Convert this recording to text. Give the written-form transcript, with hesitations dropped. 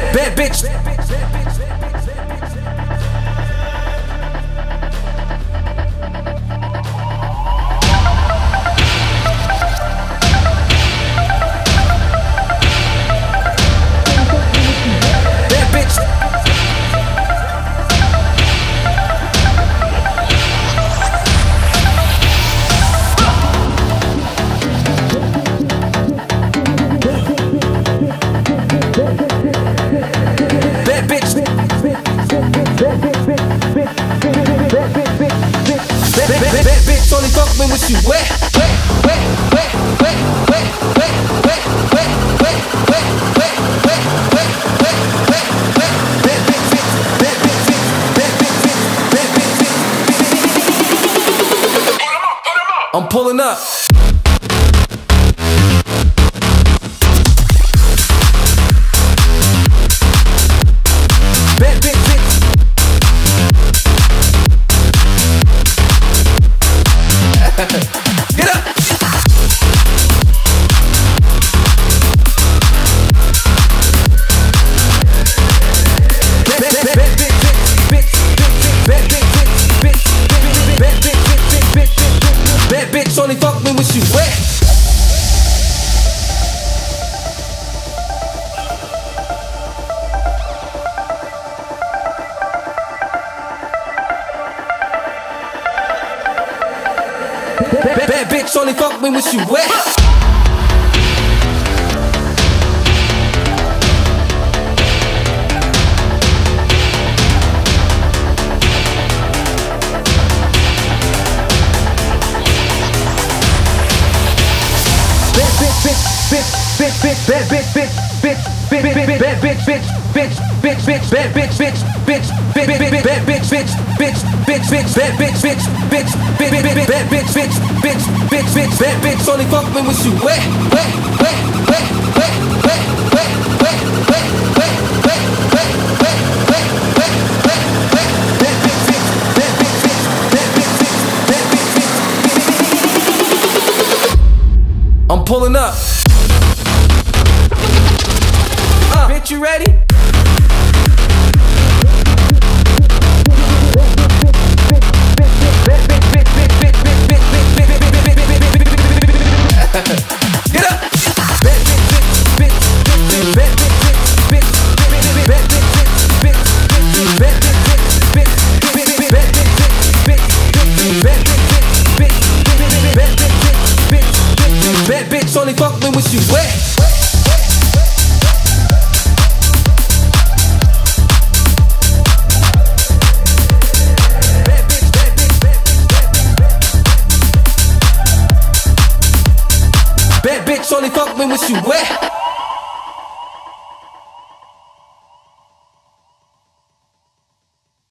Bad bitch. Only fuck me with you wet, wet, wet, wet, wet, wet, wet, wet, wet, wet, wet, wet, wet, wet, wet, wet, wet, bad bitch, bad bitch, bad bitch, bad bitch, bad bitch. I'm pulling up. Bad bitch. Get up! Bad bitch only fuck me when she wet. Bad bitch only fuck me when she wet. Bad bitch only fuck me when she wet, wet, wet, wet, wet, wet, wet, wet, wet, wet, wet, wet, wet, wet, wet, wet, wet. Bad bitch, bad bitch, bad bitch, bad bitch. I'm pulling up. Bitch, you ready? Get up! Bad bitch, bitch, bitch, bad bitch, bitch, bad bitch, bitch, bad bitch, bitch, bad bitch, bitch, bad bitch, bad bitch only fuck me when she wet. Bad bitch only fuck me when she wet.